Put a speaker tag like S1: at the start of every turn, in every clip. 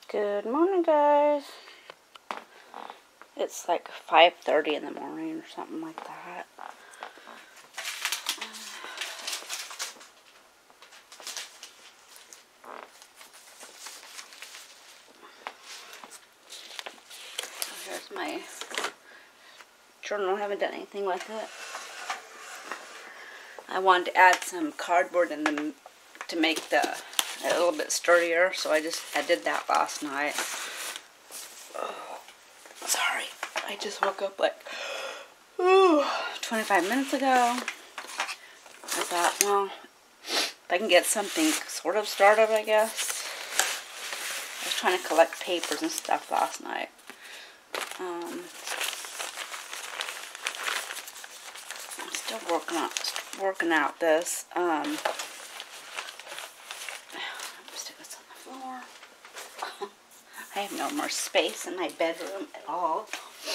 S1: Good morning, guys. It's like 5:30 in the morning or something like that. Here's my journal. I haven't done anything with it. I wanted to add some cardboard in them to make it a little bit sturdier, so I did that last night. Oh, sorry, I just woke up like 25 minutes ago. I thought, well, if I can get something sort of started, I guess. I was trying to collect papers and stuff last night. I'm still working out this. Stick this on the floor. I have no more space in my bedroom at all.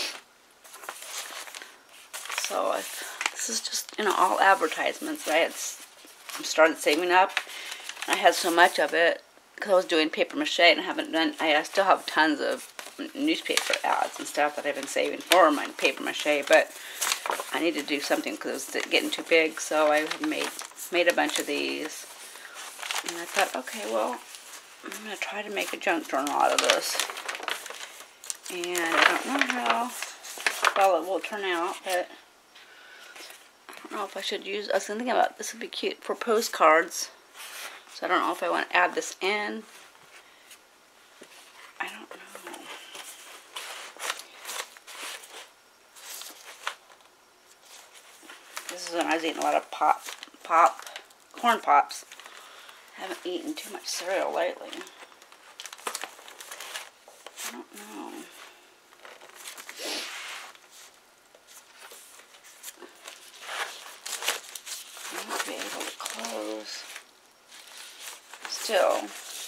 S1: So this is just, all advertisements. I started saving up. I had so much of it because I was doing paper mache and I still have tons of newspaper ads and stuff that I've been saving for my paper mache, but I need to do something because it was getting too big, so I made a bunch of these. And I thought, okay, well, I'm going to try to make a junk journal out of this. And I don't know how well it will turn out, but I don't know if I should use, I was thinking about this would be cute for postcards. So I don't know if I want to add this in. I don't know. This is when I was eating a lot of corn pops. I haven't eaten too much cereal lately. I don't know. I won't be able to close. Still.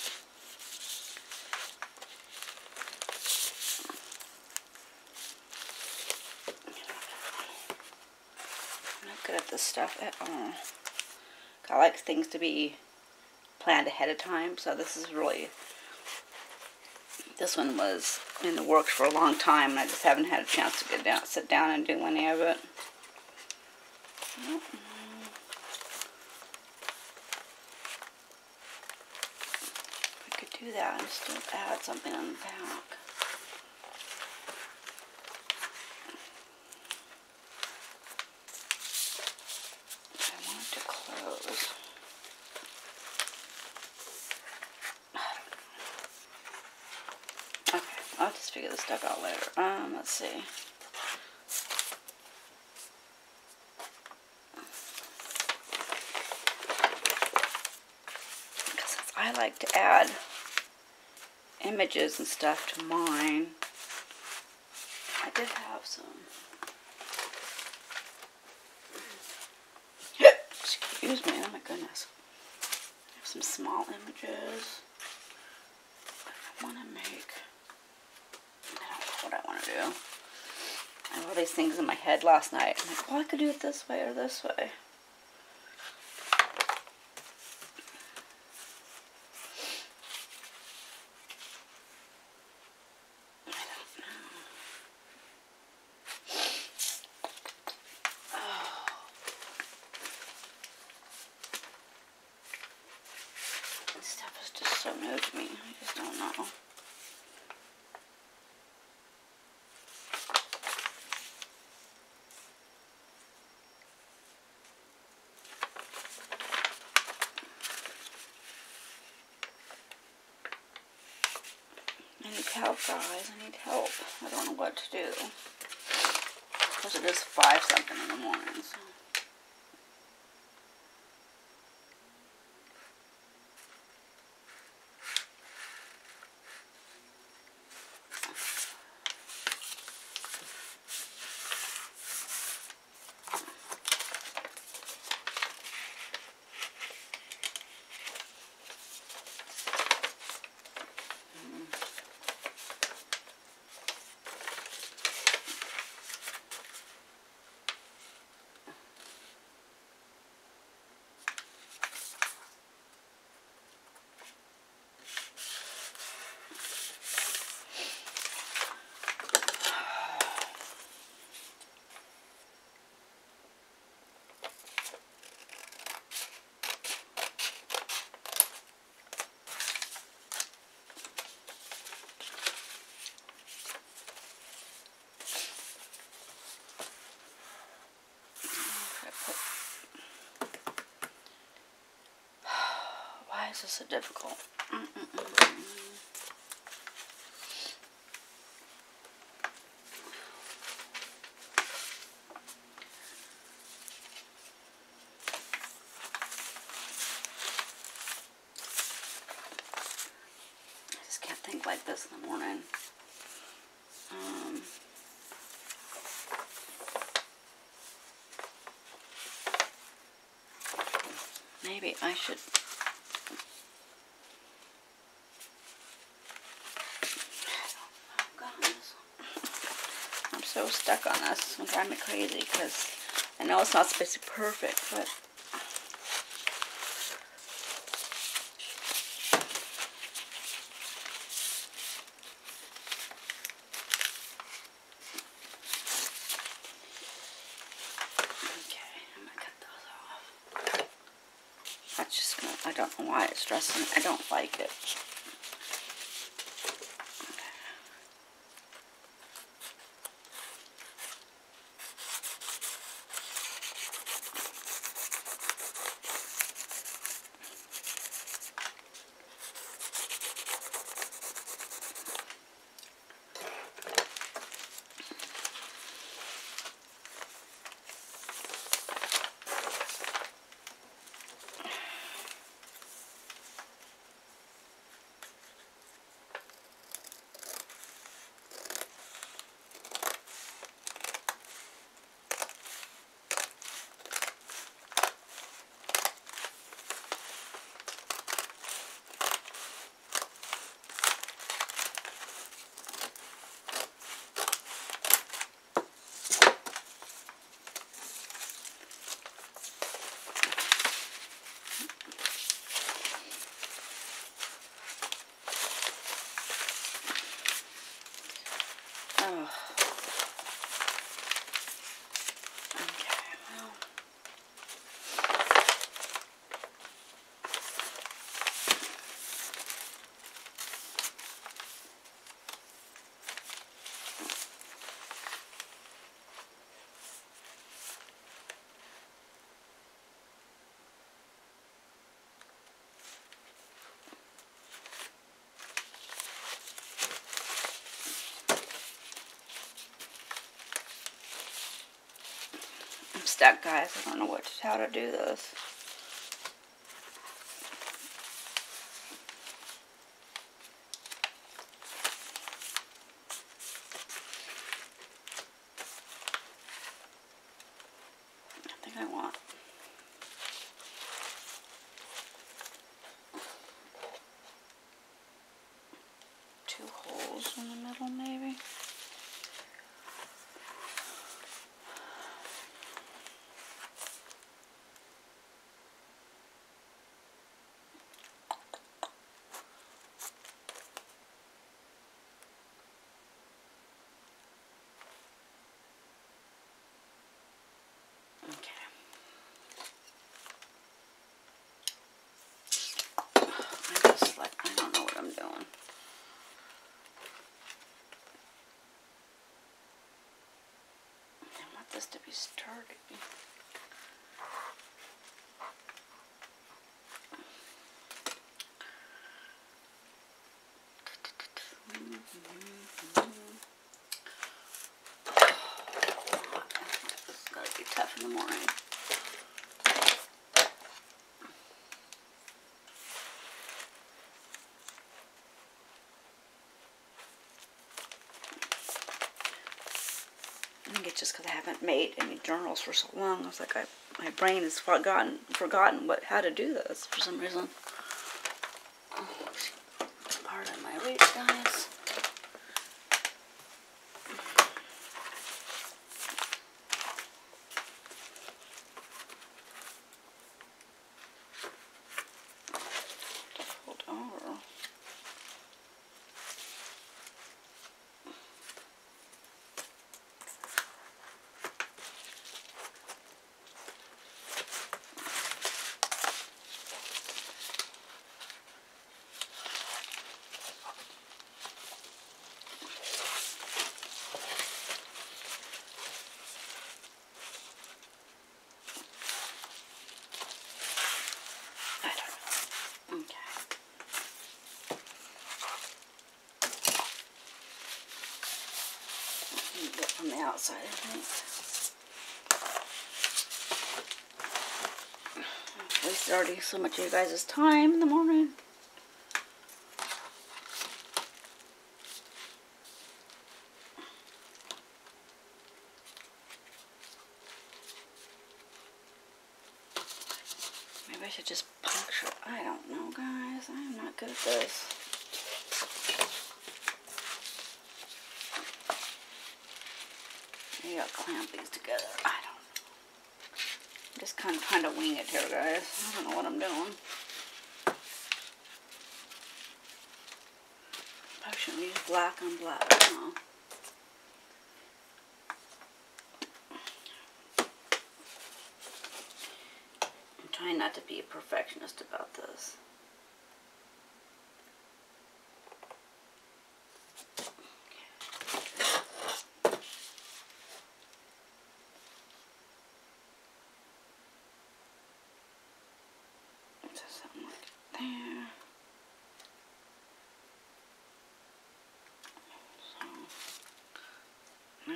S1: I'm not good at this stuff at all. I like things to be planned ahead of time, so this one was in the works for a long time, and I just haven't had a chance to sit down and do any of it. I could do that and still add something on the back. I want it to close. Okay, I'll just figure this stuff out later. Let's see. Because I like to add images and stuff to mine. I did have some. Excuse me, oh my goodness. I have some small images. I want to make. I don't know what I want to do. I have all these things in my head last night. I'm like, well, I could do it this way or this way. I don't know. Oh. This stuff is just so new to me. I just don't know. I need help, guys. I need help. I don't know what to do. Of course, it is 5-something in the morning, so. is so difficult. I just can't think like this in the morning. Maybe I should. Oh gosh, I'm so stuck on this. It's gonna drive me crazy because I know it's not supposed to be perfect, but. That's just gonna, I don't know why it's stressing me. I don't like it. Oh. I'm stuck, guys. I don't know how to do this. I think I want 2 holes in the middle, maybe. I don't know what I'm doing. I want this to be sturdy. This is gotta be tough in the morning. I think it's just because I haven't made any journals for so long. I was like, my brain has forgotten how to do this for some reason. Oh, pardon my weight, guys. Fold over. from the outside, I think. I've wasted already so much of you guys' time in the morning. Maybe I should just puncture. I don't know, guys. I'm not good at this. Maybe I'll clamp these together. I don't know. I'm just kind of trying to wing it here, guys. I don't know what I'm doing. I shouldn't use black on black. No. I'm trying not to be a perfectionist about this. Something like there. So,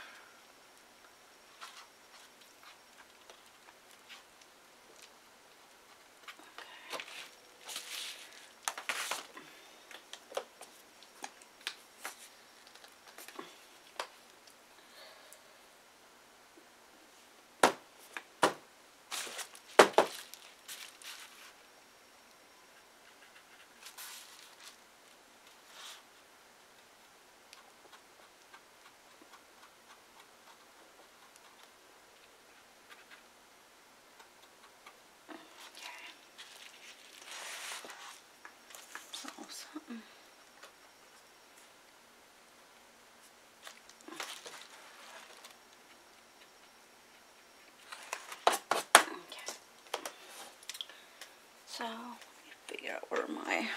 S1: something. Okay. So, let me figure out where my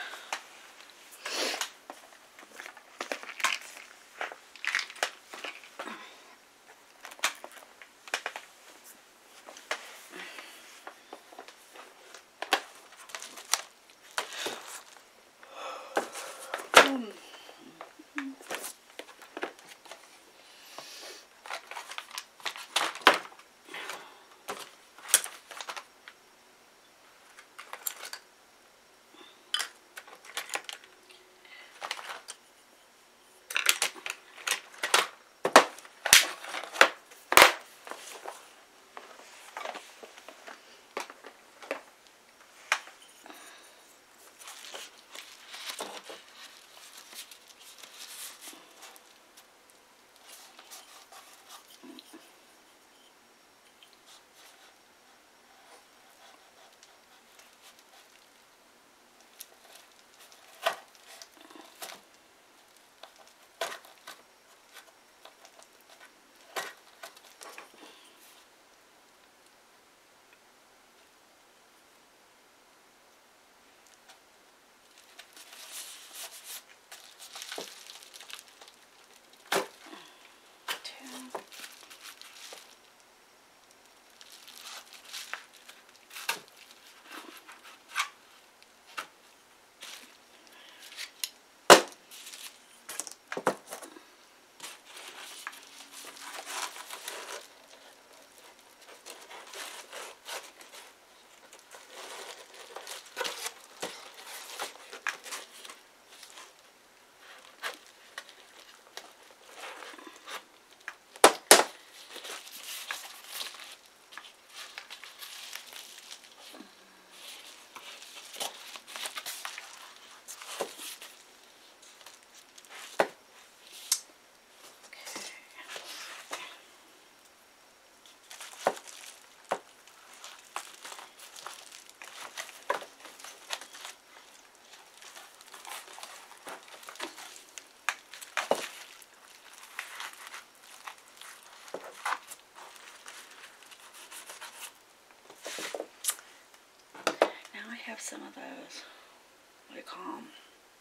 S1: have some of those, what do you call them?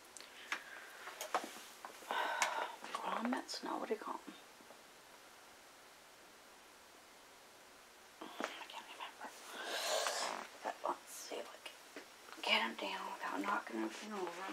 S1: Grommets? No, what do you call them? I can't remember. But let's see if I can get them down without knocking everything over.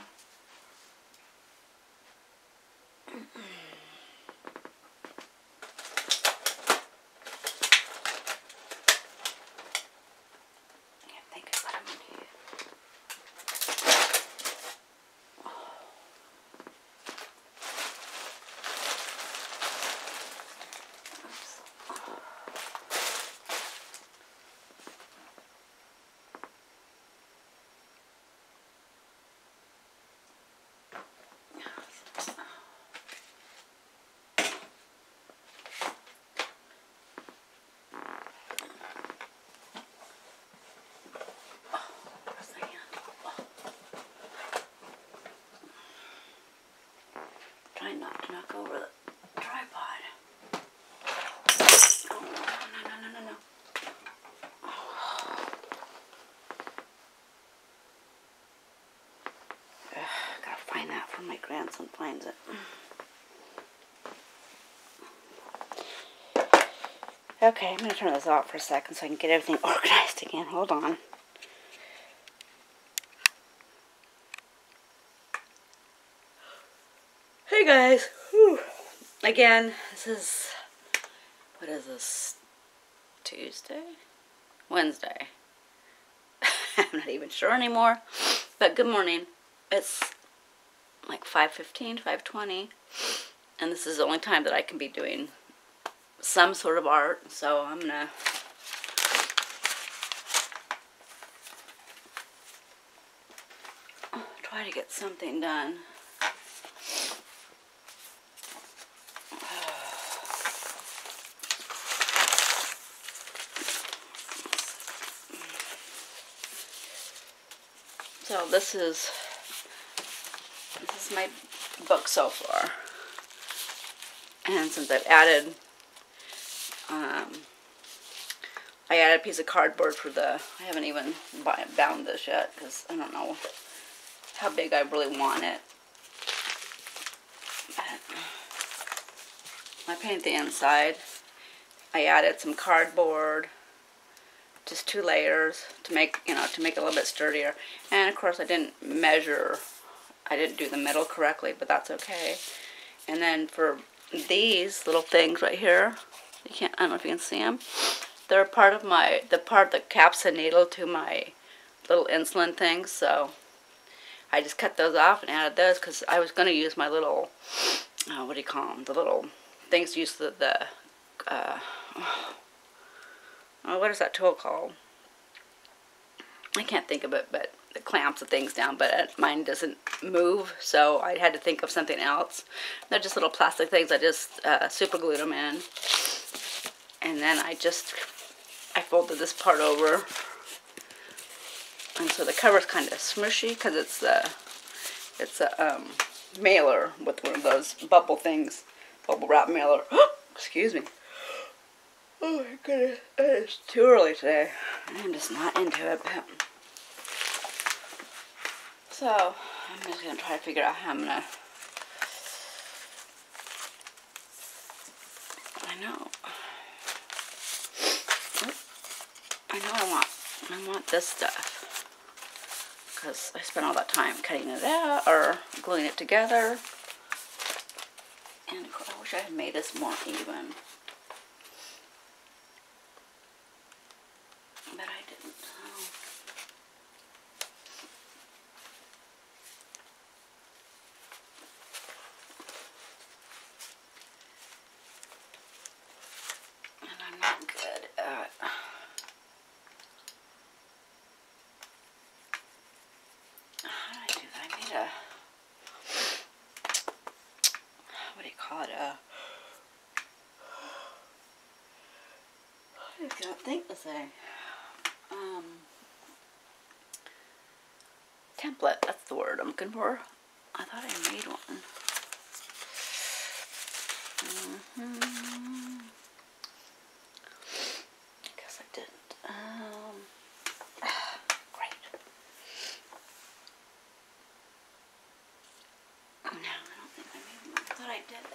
S1: trying not to knock over the tripod. Oh, no. Gotta find that before my grandson finds it. Okay, I'm gonna turn this off for a second so I can get everything organized again. Hold on. Hey guys. Whew. Again, what is this? Tuesday? Wednesday. I'm not even sure anymore. But good morning. It's like 5:15, 5:20. And this is the only time that I can be doing some sort of art. So I'm gonna try to get something done. So this is my book so far, and since I've added, I added a piece of cardboard for I haven't even bound this yet because I don't know how big I really want it. I paint the inside. I added some cardboard, just 2 layers to make it a little bit sturdier. And of course I didn't do the middle correctly, but that's okay. And then for these little things right here, I don't know if you can see them. They're part of the part that caps the needle to my little insulin things. So I just cut those off and added those because I was going to use my little, what do you call them? The little things used to what is that tool called? I can't think of it, but it clamps the things down, but mine doesn't move, so I had to think of something else. They're just little plastic things. I just super glued them in, and then I folded this part over, and so the cover's kind of smushy because it's a mailer with one of those bubble wrap mailer. Excuse me. Oh my goodness, it's too early today. I'm just not into it. But so I'm just gonna try to figure out how I'm gonna. I know I want this stuff because I spent all that time cutting it out or gluing it together, and of course I wish I had made this more even. But I didn't. And I'm not good at. How did I do that? I made what do you call it? I can't think to say. Template, that's the word I'm looking for. I thought I made one. I guess I didn't. Great. No, I don't think I made one. I thought I did.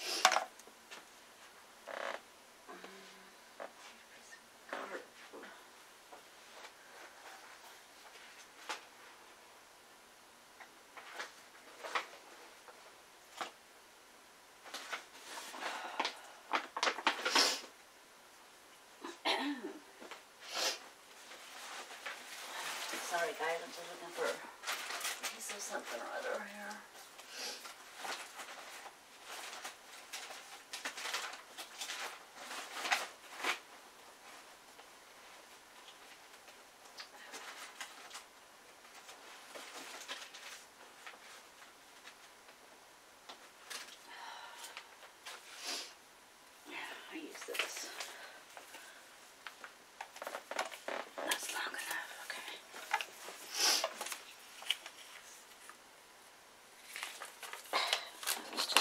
S1: Sorry guys, I'm just looking for a piece of something or other here. Yeah, I use this. That's long enough, okay.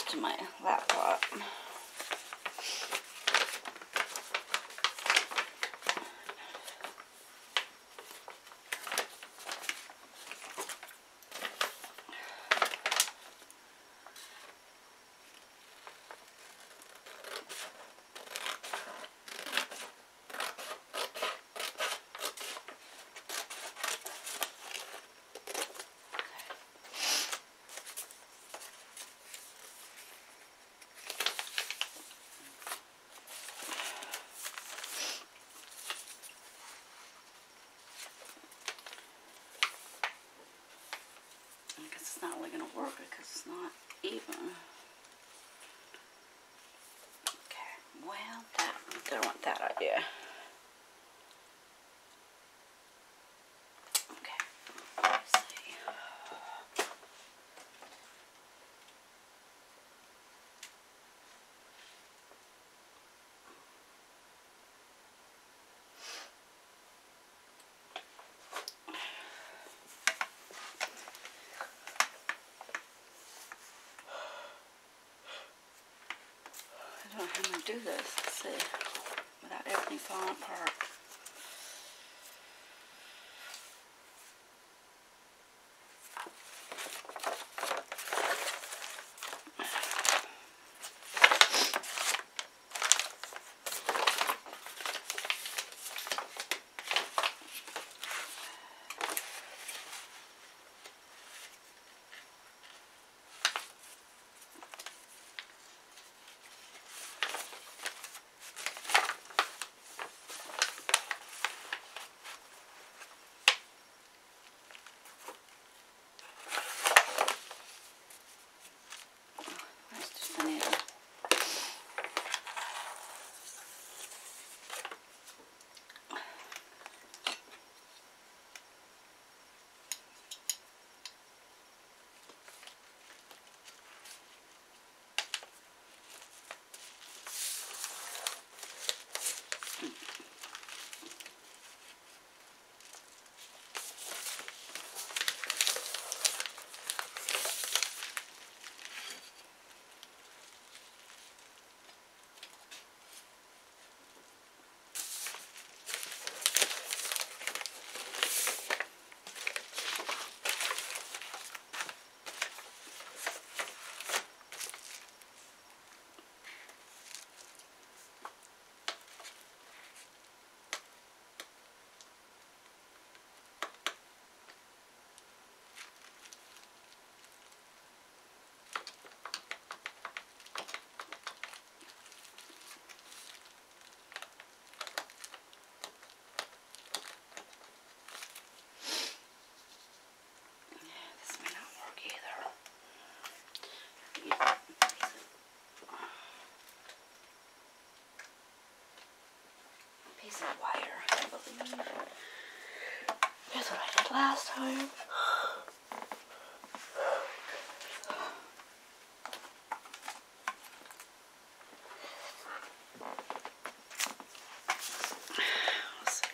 S1: to my laptop. I guess it's not really going to work because it's not even. Okay, well, I don't want that idea. Okay, let's see. I don't know how I'm going to do this, let's see, without everything falling apart. That's just a needle. This may not work either. Piece of wire, I believe. Here's what I did last time. Let's see.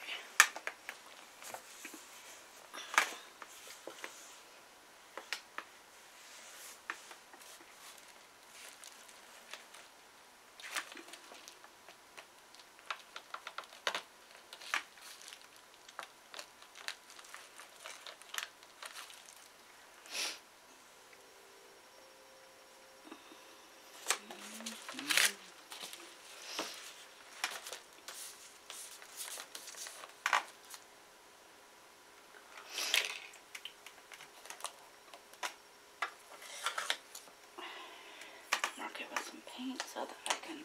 S1: Mark it with some paint so that I can.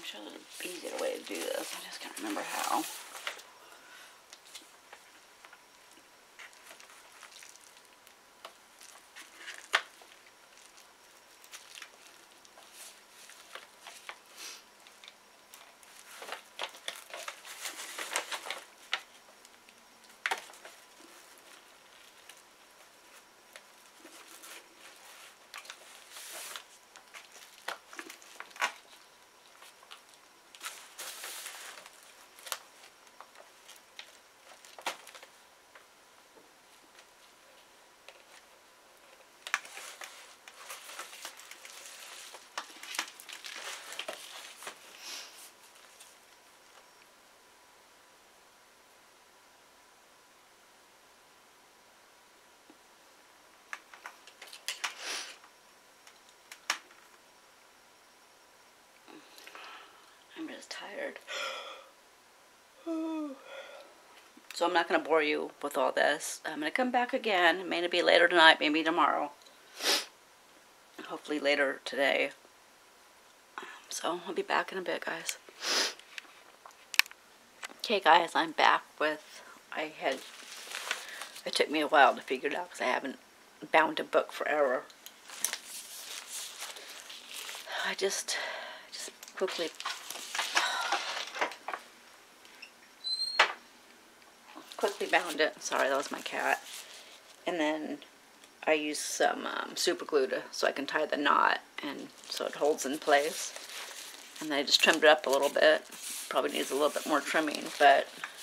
S1: sure there's an easier way to do this. I just can't remember how. I'm just tired. So I'm not going to bore you with all this. I'm going to come back again. Maybe later tonight, maybe tomorrow. Hopefully later today. So I'll be back in a bit, guys. Okay, guys, I'm back with... It took me a while to figure it out because I haven't bound a book for error. I just quickly bound it. Sorry, that was my cat. And then I used some super glue so I can tie the knot and so it holds in place. And then I just trimmed it up a little bit. Probably needs a little bit more trimming, but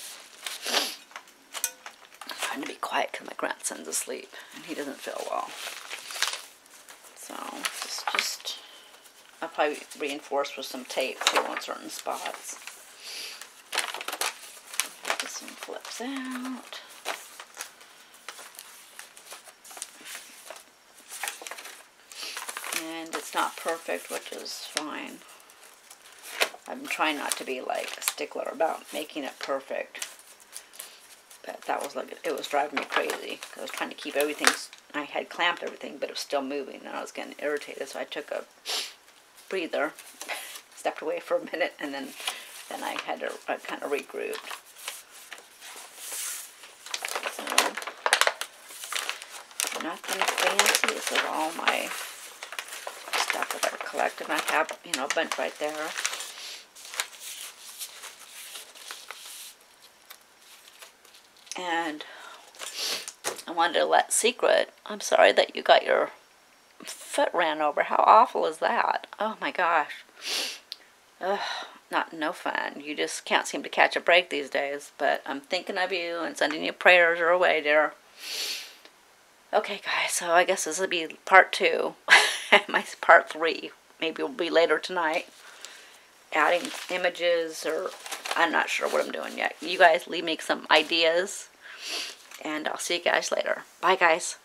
S1: I'm trying to be quiet because my grandson's asleep and he doesn't feel well. So just I'll probably reinforce with some tape too on certain spots. This one flips out. And it's not perfect, which is fine. I'm trying not to be like a stickler about making it perfect. But that was like, it was driving me crazy. I was trying to keep everything, I had clamped everything, but it was still moving and I was getting irritated. So I took a breather, stepped away for a minute, and then I had to kind of regroup. So, nothing fancy. This is all my stuff that I've collected. I have, you know, a bunch right there. And I wanted to let secret, I'm sorry that you got your foot ran over. How awful is that? Oh my gosh. Ugh, no fun. You just can't seem to catch a break these days. But I'm thinking of you and sending you prayers your way, dear. Okay, guys, so I guess this will be part 2. My part 3 maybe will be later tonight. Adding images, or I'm not sure what I'm doing yet. You guys leave me some ideas, and I'll see you guys later. Bye, guys.